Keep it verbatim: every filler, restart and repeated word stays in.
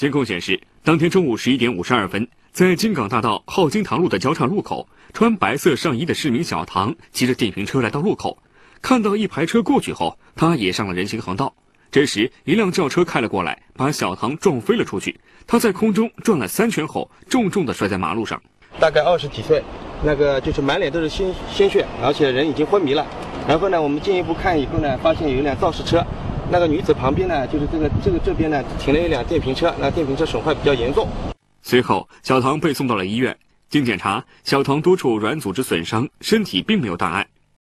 监控显示，当天中午十一点五十二分，在金港大道浩金堂路的交叉路口，穿白色上衣的市民小唐骑着电瓶车来到路口，看到一排车过去后，他也上了人行横道。这时，一辆轿车开了过来，把小唐撞飞了出去。他在空中转了三圈后，重重地摔在马路上。 大概二十几岁，那个就是满脸都是鲜鲜血，而且人已经昏迷了。然后呢，我们进一步看以后呢，发现有一辆肇事车。那个女子旁边呢，就是这个这个这边呢停了一辆电瓶车，那电瓶车损坏比较严重。 随后，小唐被送到了医院。经检查，小唐多处软组织损伤，身体并没有大碍。